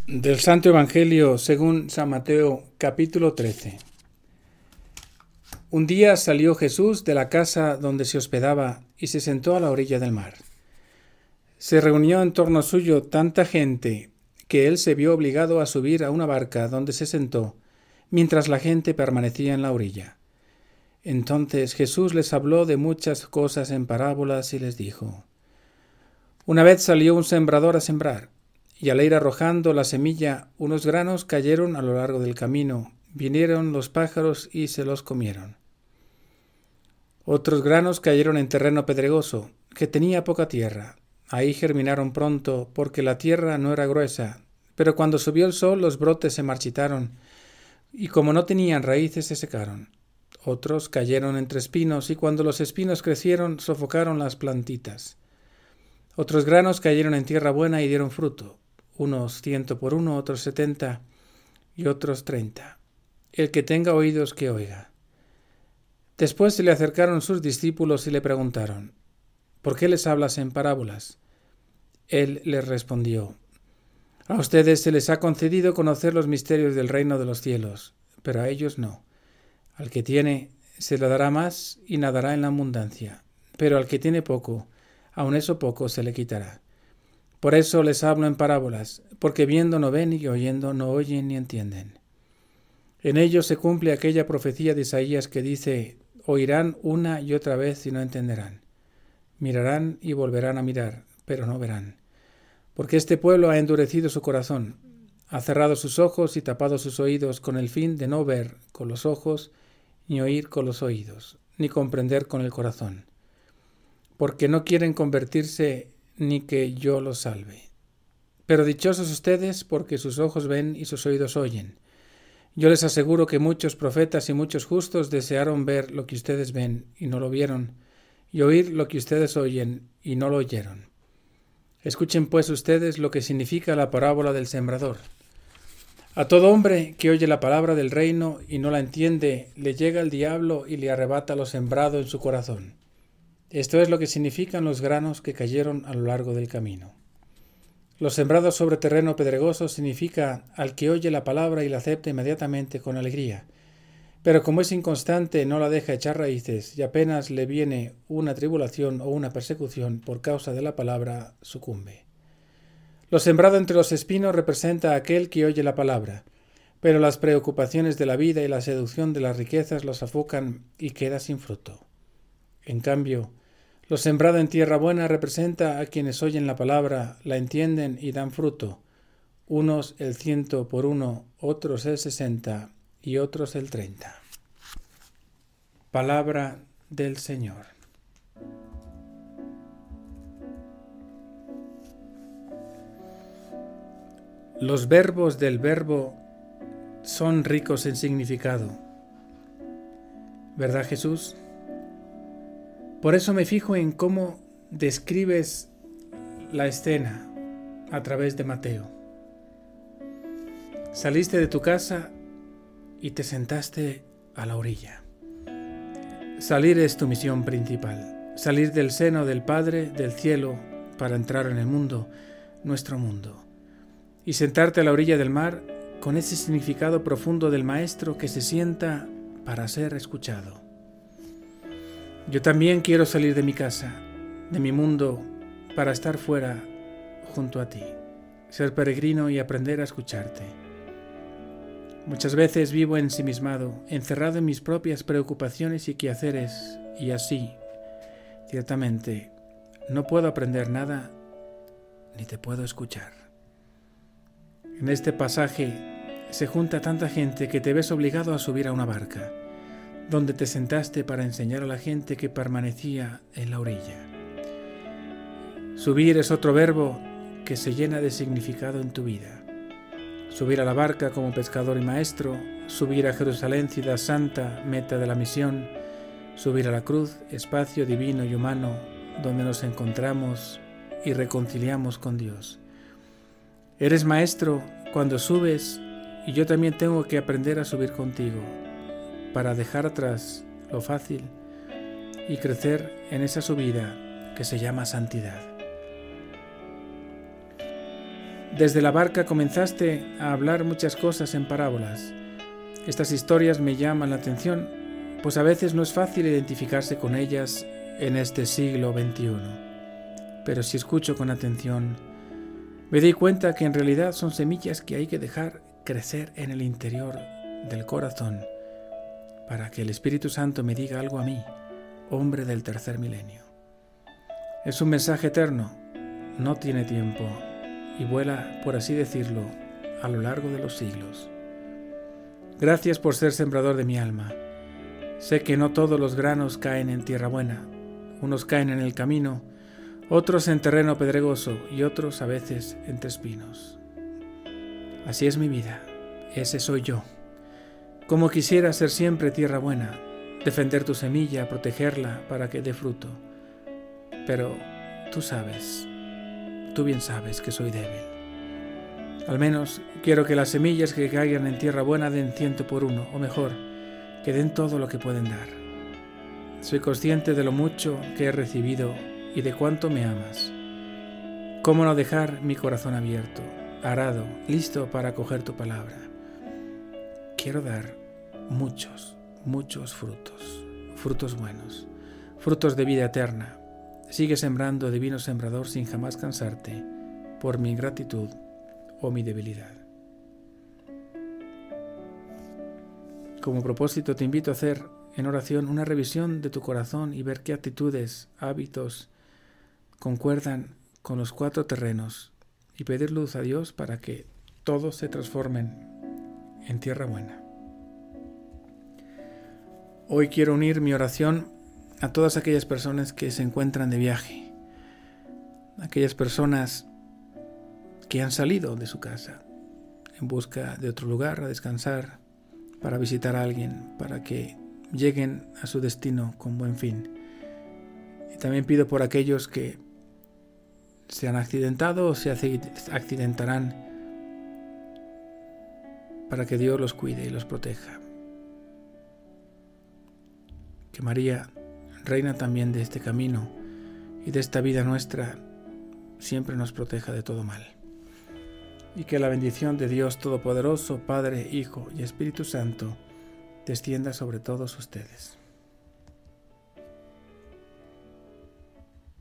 Del Santo Evangelio según San Mateo, capítulo 13. Un día salió Jesús de la casa donde se hospedaba y se sentó a la orilla del mar. Se reunió en torno suyo tanta gente que él se vio obligado a subir a una barca donde se sentó, mientras la gente permanecía en la orilla. Entonces Jesús les habló de muchas cosas en parábolas y les dijo: Una vez salió un sembrador a sembrar, y al ir arrojando la semilla, unos granos cayeron a lo largo del camino, vinieron los pájaros y se los comieron. Otros granos cayeron en terreno pedregoso, que tenía poca tierra. Ahí germinaron pronto, porque la tierra no era gruesa, pero cuando subió el sol los brotes se marchitaron, y como no tenían raíces se secaron. Otros cayeron entre espinos, y cuando los espinos crecieron sofocaron las plantitas. Otros granos cayeron en tierra buena y dieron fruto, unos 100 por uno, otros 70 y otros 30. El que tenga oídos que oiga. Después se le acercaron sus discípulos y le preguntaron: ¿Por qué les hablas en parábolas? Él les respondió: A ustedes se les ha concedido conocer los misterios del reino de los cielos, pero a ellos no. Al que tiene se le dará más y nadará en la abundancia, pero al que tiene poco, aun eso poco se le quitará. Por eso les hablo en parábolas, porque viendo no ven y oyendo no oyen ni entienden. En ellos se cumple aquella profecía de Isaías que dice: Oirán una y otra vez y no entenderán. Mirarán y volverán a mirar, pero no verán. Porque este pueblo ha endurecido su corazón, ha cerrado sus ojos y tapado sus oídos con el fin de no ver con los ojos, ni oír con los oídos, ni comprender con el corazón. Porque no quieren convertirse ni que yo los salve. Pero dichosos ustedes, porque sus ojos ven y sus oídos oyen. Yo les aseguro que muchos profetas y muchos justos desearon ver lo que ustedes ven y no lo vieron, y oír lo que ustedes oyen y no lo oyeron. Escuchen pues ustedes lo que significa la parábola del sembrador. A todo hombre que oye la palabra del reino y no la entiende, le llega el diablo y le arrebata lo sembrado en su corazón. Esto es lo que significan los granos que cayeron a lo largo del camino. Los sembrados sobre terreno pedregoso significa al que oye la palabra y la acepta inmediatamente con alegría, pero como es inconstante no la deja echar raíces y apenas le viene una tribulación o una persecución por causa de la palabra, sucumbe. Lo sembrado entre los espinos representa a aquel que oye la palabra, pero las preocupaciones de la vida y la seducción de las riquezas los sofocan y queda sin fruto. En cambio, lo sembrado en tierra buena representa a quienes oyen la palabra, la entienden y dan fruto, unos el 100 por uno, otros el 60 y otros el 30. Palabra del Señor. Los verbos del verbo son ricos en significado. ¿Verdad, Jesús? Por eso me fijo en cómo describes la escena a través de Mateo. Saliste de tu casa y te sentaste a la orilla. Salir es tu misión principal. Salir del seno del Padre, del cielo, para entrar en el mundo, nuestro mundo. Y sentarte a la orilla del mar con ese significado profundo del Maestro que se sienta para ser escuchado. Yo también quiero salir de mi casa, de mi mundo, para estar fuera junto a ti, ser peregrino y aprender a escucharte. Muchas veces vivo ensimismado, encerrado en mis propias preocupaciones y quehaceres, y así, ciertamente, no puedo aprender nada ni te puedo escuchar. En este pasaje se junta tanta gente que te ves obligado a subir a una barca, donde te sentaste para enseñar a la gente que permanecía en la orilla. Subir es otro verbo que se llena de significado en tu vida. Subir a la barca como pescador y maestro, subir a Jerusalén, ciudad santa, meta de la misión, subir a la cruz, espacio divino y humano, donde nos encontramos y reconciliamos con Dios. Eres maestro cuando subes y yo también tengo que aprender a subir contigo, para dejar atrás lo fácil y crecer en esa subida que se llama santidad. Desde la barca comenzaste a hablar muchas cosas en parábolas. Estas historias me llaman la atención, pues a veces no es fácil identificarse con ellas en este siglo XXI. Pero si escucho con atención, me doy cuenta que en realidad son semillas que hay que dejar crecer en el interior del corazón para que el Espíritu Santo me diga algo a mí, hombre del tercer milenio. Es un mensaje eterno, no tiene tiempo y vuela, por así decirlo, a lo largo de los siglos. Gracias por ser sembrador de mi alma. Sé que no todos los granos caen en tierra buena. Unos caen en el camino, otros en terreno pedregoso y otros a veces entre espinos. Así es mi vida, ese soy yo. Como quisiera ser siempre tierra buena, defender tu semilla, protegerla para que dé fruto. Pero tú bien sabes que soy débil. Al menos quiero que las semillas que caigan en tierra buena den 100 por 1, o mejor, que den todo lo que pueden dar. Soy consciente de lo mucho que he recibido y de cuánto me amas. ¿Cómo no dejar mi corazón abierto, arado, listo para acoger tu palabra? Quiero dar muchos frutos, frutos buenos, frutos de vida eterna. Sigue sembrando, divino sembrador, sin jamás cansarte, por mi ingratitud o mi debilidad. Como propósito te invito a hacer en oración una revisión de tu corazón y ver qué actitudes, hábitos concuerdan con los 4 terrenos y pedir luz a Dios para que todos se transformen en tierra buena. Hoy quiero unir mi oración a todas aquellas personas que se encuentran de viaje, aquellas personas que han salido de su casa en busca de otro lugar a descansar, para visitar a alguien, para que lleguen a su destino con buen fin. Y también pido por aquellos que se han accidentado o se accidentarán, para que Dios los cuide y los proteja. Que María, reina también de este camino y de esta vida nuestra, siempre nos proteja de todo mal. Y que la bendición de Dios Todopoderoso, Padre, Hijo y Espíritu Santo, descienda sobre todos ustedes.